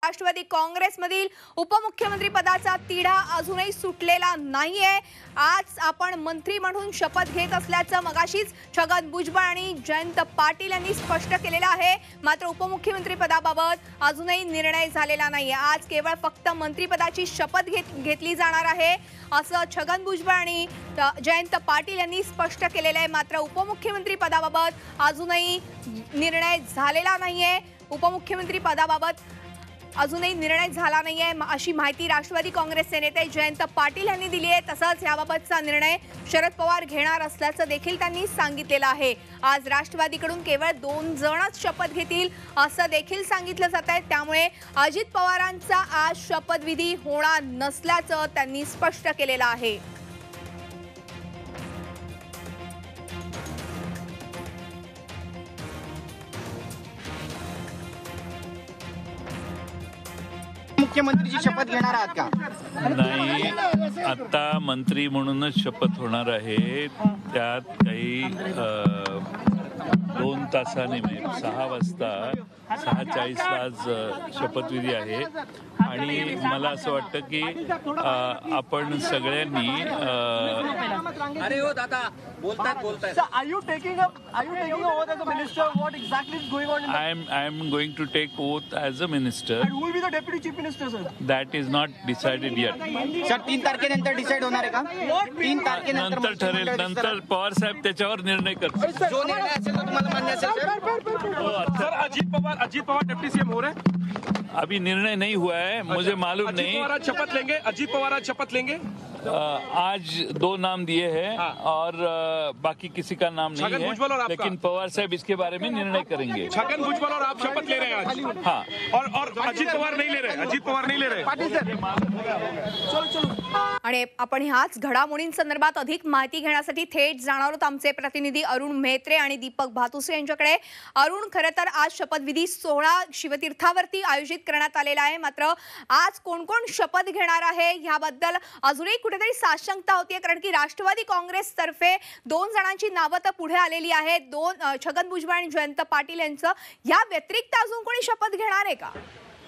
राष्ट्रवादी काँग्रेसमधील उपमुख्यमंत्री पदाचा तिढा अजूनही सुटलेला नाहीये। आज आपण मंत्री म्हणून शपथ घेत असल्याचं मगाशीच छगन भुजबळ आणि जयंत पाटील यांनी स्पष्ट केलेलं आहे। मात्र उपमुख्यमंत्री पदाबाबत अजूनही निर्णय झालेला नाहीये। आज केवळ फक्त मंत्रिपदाची शपथ घेतली जाणार आहे असं छगन भुजबळ आणि जयंत पाटील यांनी स्पष्ट केलेलं आहे। मात्र उपमुख्यमंत्री पदाबाबत अजूनही निर्णय झालेला नाहीये। उपमुख्यमंत्री पदाबाबत अजूनही निर्णय झाला नाहीये अशी माहिती राष्ट्रवादी काँग्रेसचे नेते जयंत पाटील यांनी दिली आहे। तसंच याबाबतचा निर्णय शरद पवार घेणार असल्याचं देखील त्यांनी सांगितलेलं आहे। आज राष्ट्रवादीकडून केवळ 2 जणच शपथ घेतील असं देखील सांगितलं जात आहे। त्यामुळे अजित पवारांचा आज शपथविधी होणार नसल्याचं त्यांनी स्पष्ट केलेलं आहे। मुख्यमंत्रीची शपथ घेणार आहात का? नाही, आता मंत्री म्हणूनच शपथ होणार आहे। त्यात काही 2 तासाने 6 वाजता 6:40 आज शपथविधी आहे आणि मला असं वाटतं की आपण सगळ्यांनी अरे हो दादा बोलताय Sir, are you taking oath as a minister? What exactly is going on in the... I am going to take oath as a minister. And who will be the deputy chief minister, sir? That is not decided yet. Sir 3 तारखेनंतर decide होणार आहे का? 3 तारखेनंतर नंतर ठरेल, नंतर पवार साहेब त्याच्यावर निर्णय करतील। जो निर्णय असेल तो तुम्हाला मान्य असेल sir? Sir Ajit Pawar deputy CM हो रहे हैं? अभी निर्णय नहीं हुआ है, मुझे मालूम अजीत नहीं। पवार आज शपथ लेंगे? अजीत पवार आज शपथ लेंगे? आज 2 नाम दिए हैं और बाकी किसी का नाम नहीं छगन भुजबल और है, आपका? लेकिन पवार साहब इसके बारे में निर्णय करेंगे। छगन भुजबल और आप शपथ ले रहे हैं आज? हाँ, और अजीत पवार नहीं ले रहे? अजीत पवार नहीं ले रहे? आणि आपण ह्याच घडामोडींसंदर्भात अधिक माहिती घेण्यासाठी थेट जाणार आहोत आमचे प्रतिनिधी अरुण मेहत्रे आणि दीपक भातुसे यांच्याकडे। अरुण, खरं तर आज शपथविधी सोहळा शिवतीर्थावरती आयोजित करण्यात आलेला आहे। मात्र आज कोण कोण शपथ घेणार आहे याबद्दल अजूनही कुठेतरी साशंकता होतीये, कारण की राष्ट्रवादी काँग्रेसतर्फे 2 जणांची नावं तर पुढे आलेली आहेत। छगन भुजबळ आणि जयंत पाटील यांचं। या व्यतिरिक्त अजून कोणी शपथ घेणार आहे का?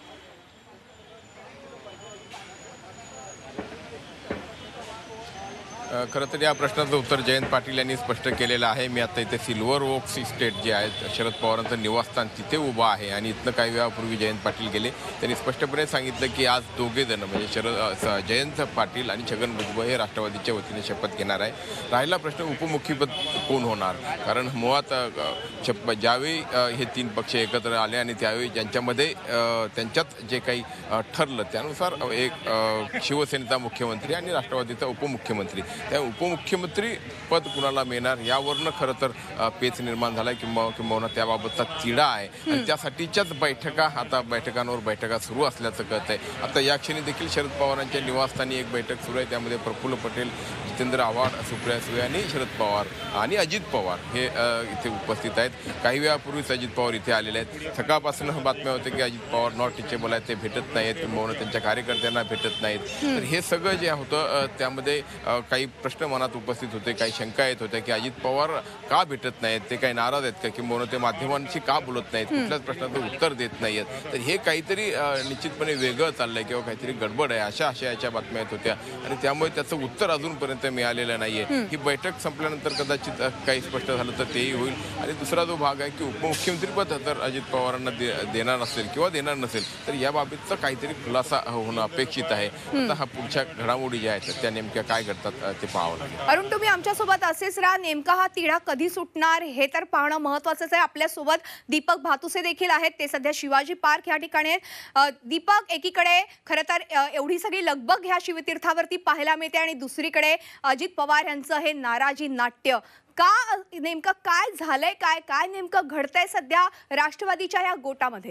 खरं तर या प्रश्नाचं उत्तर जयंत पाटील यांनी स्पष्ट केलेलं आहे। मी आता इथे सिल्वर ओक्स इस्टेट जे आहे शरद पवारांचं निवासस्थान तिथे उभं आहे आणि इथनं काही वेळापूर्वी जयंत पाटील गेले। त्यांनी स्पष्टपणे सांगितलं की आज दोघे जण म्हणजे जयंत पाटील आणि छगन भुजबळ हे राष्ट्रवादीच्या वतीने शपथ घेणार आहे। राहिला प्रश्न उपमुख्यपद कोण होणार, कारण मुळात ज्यावेळी हे 3 पक्ष एकत्र आले आणि त्यावेळी ज्यांच्यामध्ये त्यांच्यात जे काही ठरलं त्यानुसार एक शिवसेनेचा मुख्यमंत्री आणि राष्ट्रवादीचा उपमुख्यमंत्री, त्या उपमुख्यमंत्री पद कुणाला मिळणार यावरनं खरं तर पेच निर्माण झाला आहे किंवा त्याबाबतचा तिढा आहे आणि त्यासाठीच्याच बैठकांवर बैठका सुरू असल्याचं कळत आहे। आता या क्षणी देखील शरद पवारांच्या निवासस्थानी एक बैठक सुरू आहे, त्यामध्ये प्रफुल्ल पटेल, जितेंद्र आव्हाड, सुप्रिया सुळे आणि शरद पवार आणि अजित पवार हे इथे उपस्थित आहेत। काही वेळापूर्वीच अजित पवार इथे आलेले आहेत। सकाळपासून बातम्या होते की अजित पवार नॉट टिचेबल आहेत, ते भेटत नाहीत किंवा त्यांच्या कार्यकर्त्यांना भेटत नाहीत। तर हे सगळं जे होतं त्यामध्ये काही प्रश्न मनात उपस्थित होते, काही शंका येत होत्या की अजित पवार का भेटत नाहीत, ते काही नाराज आहेत का किंवा ते माध्यमांशी का बोलत नाहीत, कुठल्याच प्रश्नाचं उत्तर देत नाहीत। तर हे काहीतरी निश्चितपणे वेगळं चाललंय किंवा काहीतरी गडबड आहे अशा आशयाच्या बातम्या येत होत्या आणि त्यामुळे त्याचं उत्तर अजूनपर्यंत मिळालेलं नाहीये। ही बैठक संपल्यानंतर कदाचित काही स्पष्ट झालं तर तेही होईल। आणि दुसरा जो भाग आहे की उपमुख्यमंत्रीपद जर अजित पवारांना देणार असेल किंवा देणार नसेल तर याबाबतचा काहीतरी खुलासा होणं अपेक्षित आहे। आता हा पुढच्या घडामोडी ज्या आहेत त्या नेमक्या काय घडतात ते पाहावं लागेल। अरुण, तुम्ही आमच्यासोबत असेच राहा। नेमका हा तिढा कधी सुटणार हे तर पाहणं महत्त्वाचंच आहे। आपल्यासोबत दीपक भातुसे देखील आहेत, ते सध्या शिवाजी पार्क या ठिकाणी आहेत। दीपक, एकीकडे खरं तर एवढी सगळी लगबग ह्या शिवतीर्थावरती पाहायला मिळते आणि दुसरीकडे अजित पवार यांचं हे नाराजी नाट्य का, नेमकं काय झालंय, काय नेमकं घडतंय सध्या राष्ट्रवादीच्या या गोटामध्ये?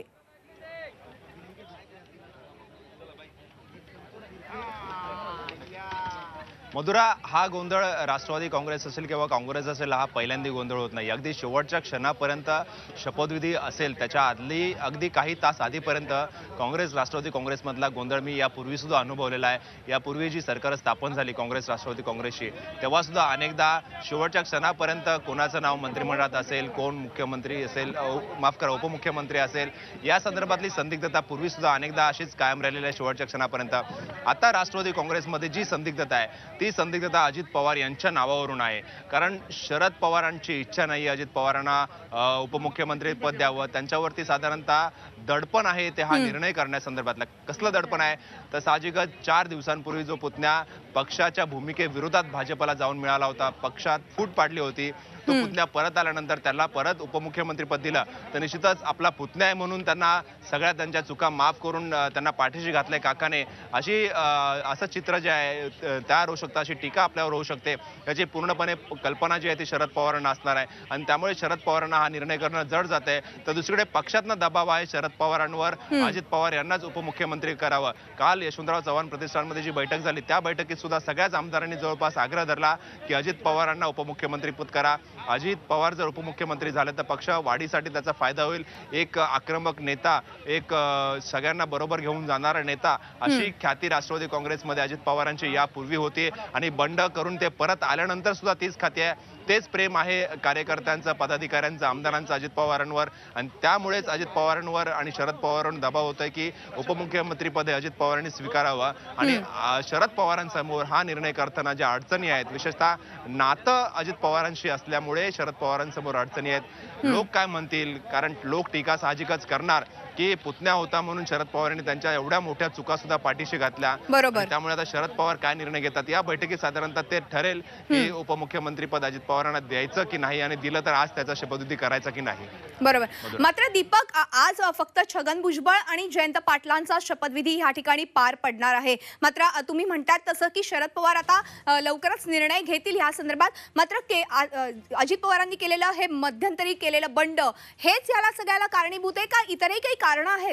मधुरा, हा गोंधळ राष्ट्रवादी काँग्रेस असेल किंवा काँग्रेस असेल, हा पहिल्यांदा गोंधळ होत नाही. अगदी शेवटच्या क्षणापर्यंत शपथविधी असेल त्याच्या आदली अगदी काही तास आधीपर्यंत काँग्रेस राष्ट्रवादी काँग्रेसमधला गोंधळ मी यापूर्वी सुद्धा अनुभवलेला आहे. यापूर्वी जी सरकार स्थापन झाली काँग्रेस राष्ट्रवादी काँग्रेसची, तेव्हा सुद्धा अनेकदा शेवटच्या क्षणापर्यंत कोणाचं नाव मंत्रिमंडळात असेल, कोण मुख्यमंत्री असेल, माफ करा उपमुख्यमंत्री असेल, या संदर्भातली संदिग्धता पूर्वी सुद्धा अनेकदा अशीच कायम राहिलेली आहे शेवटच्या क्षणापर्यंत. आता राष्ट्रवादी काँग्रेसमध्ये जी संदिग्धता आहे ती संदिग्धता अजित पवार यांच्या नावावरून आहे. कारण शरद पवारांची इच्छा नाही अजित पवारांना उपमुख्यमंत्री पद द्यावं. त्यांच्यावरती साधारणतः दडपण आहे ते हा निर्णय करण्यासंदर्भातला. कसलं दडपण आहे तर साहजिकच 4 दिवसांपूर्वी जो पुतण्या पक्षाच्या भूमिकेविरोधात भाजपला जाऊन मिळाला होता, पक्षात फूट पाडली होती, तो पुतण्या परत आल्यानंतर त्याला परत उपमुख्यमंत्रीपद दिलं तर निश्चितच आपला पुतण्या आहे म्हणून त्यांना सगळ्या त्यांच्या चुका माफ करून त्यांना पाठीशी घातलंय काकाने, असं चित्र जे आहे तयार होऊ शकतं, अशी टीका आपल्यावर होऊ शकते. याची पूर्णपणे कल्पना जी आहे ती शरद पवारांना असणार आहे आणि त्यामुळे शरद पवारांना हा निर्णय करणं जड जात आहे. तर दुसरीकडे पक्षातनं दबाव आहे शरद पवारांवर, अजित पवार यांनाच उपमुख्यमंत्री करावं. काल यशवंतराव चव्हाण प्रतिष्ठानमध्ये जी बैठक झाली त्या बैठकीत सुद्धा सगळ्याच आमदारांनी जवळपास आग्रह धरला की अजित पवारांना उपमुख्यमंत्रीपद करा. अजित पवार जर उपमुख्यमंत्री झाले तर पक्ष वाढीसाठी त्याचा फायदा होईल. एक आक्रमक नेता, एक सगळ्यांना बरोबर घेऊन जाणारा नेता, अशी ख्याती राष्ट्रवादी काँग्रेसमध्ये अजित पवारांची यापूर्वी होती आणि बंड करून ते परत आल्यानंतर सुद्धा तीच खाती आहे, तेच प्रेम आहे कार्यकर्त्यांचं, पदाधिकाऱ्यांचं, आमदारांचं अजित पवारांवर. आणि त्यामुळेच अजित पवारांवर आणि शरद पवारांवर दबाव होतोय की उपमुख्यमंत्रीपद अजित पवारांनी स्वीकारावं. आणि शरद पवारांसमोर हा निर्णय करताना ज्या अडचणी आहेत, विशेषतः नातं अजित पवारांशी असल्यामुळे शरद पवारांसमोर अडचणी आहेत. लोक काय म्हणतील, कारण लोक टीका साहजिकच करणार की पुतण्या होता म्हणून शरद पवारांनी त्यांच्या एवढ्या मोठ्या चुका सुद्धा पाठीशी घातल्या. बरोबर. त्यामुळे आता शरद पवार काय निर्णय घेतात या बैठकीत साधारणतः ते ठरेल की उपमुख्यमंत्रीपद अजित पवारांना द्यायचं की नाही, आणि दिलं तर आज त्याचा शपथविधी करायचा की नाही. बरोबर. मात्र दीपक, आज फक्त छगन भुजबळ आणि जयंत पाटलांचा शपथविधी या ठिकाणी पार पडणार आहे. मात्र तुम्ही म्हणतात तसं की शरद पवार आता लवकरच निर्णय घेतील या संदर्भात. मात्र अजित पवारांनी केलेलं हे मध्यंतरी केलेलं बंड हेच याला सगळ्याला कारणीभूत आहे का इतरही काही कारण आहेत?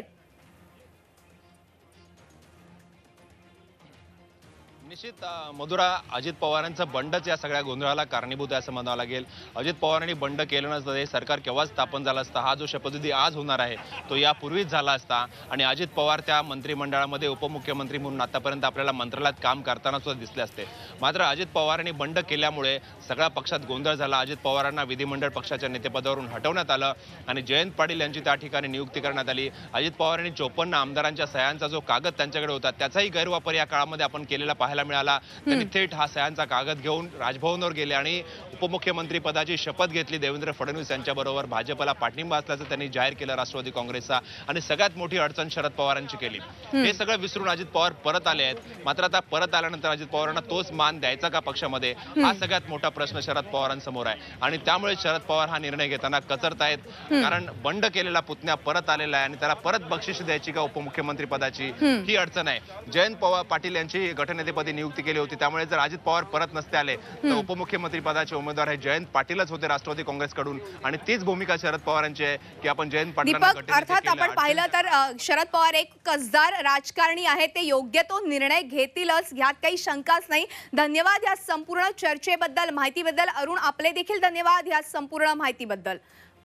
निश्चित मधुरा, अजित पवारांचं बंडच या सगळ्या गोंधळाला कारणीभूत आहे असं म्हणावं लागेल. अजित पवारांनी बंड केलं नसतं, हे सरकार केव्हाच स्थापन झालं असतं. हा जो शपथविधी आज होणार आहे तो यापूर्वीच झाला असता आणि अजित पवार त्या मंत्रिमंडळामध्ये उपमुख्यमंत्री म्हणून आतापर्यंत आपल्याला मंत्रालयात काम करताना सुद्धा दिसले असते. मात्र अजित पवारांनी बंड केल्यामुळे सगळ्या पक्षात गोंधळ झाला. अजित पवारांना विधिमंडळ पक्षाच्या नेतेपदावरून हटवण्यात आलं आणि जयंत पाटील यांची त्या ठिकाणी नियुक्ती करण्यात आली. अजित पवारांनी 54 आमदारांच्या सह्यांचा जो कागद त्यांच्याकडे होता त्याचाही गैरवापर या काळामध्ये आपण केलेला पाहायला मिळाला. त्यांनी थेट हा सह्यांचा कागद घेऊन राजभवनावर गेले आणि उपमुख्यमंत्री पदाची शपथ घेतली. देवेंद्र फडणवीस यांच्याबरोबर भाजपला पाठिंबा असल्याचं त्यांनी जाहीर केलं राष्ट्रवादी काँग्रेसचा. आणि सगळ्यात मोठी अडचण शरद पवारांची केली. हे सगळं विसरून अजित पवार परत आले आहेत. मात्र आता परत आल्यानंतर अजित पवारांना तोच मान द्यायचा का पक्षामध्ये, हा सगळ्यात मोठा प्रश्न शरद पवारांसमोर आहे. आणि त्यामुळे शरद पवार हा निर्णय घेताना कचरतायत. कारण बंड केलेला पुतण्या परत आलेला आहे आणि त्याला परत बक्षीस द्यायची का उपमुख्यमंत्री पदाची, ही अडचण आहे. जयंत पाटील यांची गटनेतेपदी नियुक्ती केली होती, त्यामुळे जर अजित पवार परत नसते आले तर उपमुख्यमंत्री पदाचे उमेदवार हे जयंत पाटीलच होते राष्ट्रवादी काँग्रेसकडून. आणि तीच भूमिका शरद पवारांची आहे की आपण जयंत पाटलांना अर्थात आपण पाहिलं तर शरद पवार एक कसदार राजकारणी आहे, ते योग्य तो निर्णय घेतीलच, यात काही शंकाच नाही. धन्यवाद या संपूर्ण चर्चेबद्दल, माहितीबद्दल. अरुण, आपले देखील धन्यवाद या संपूर्ण माहितीबद्दल.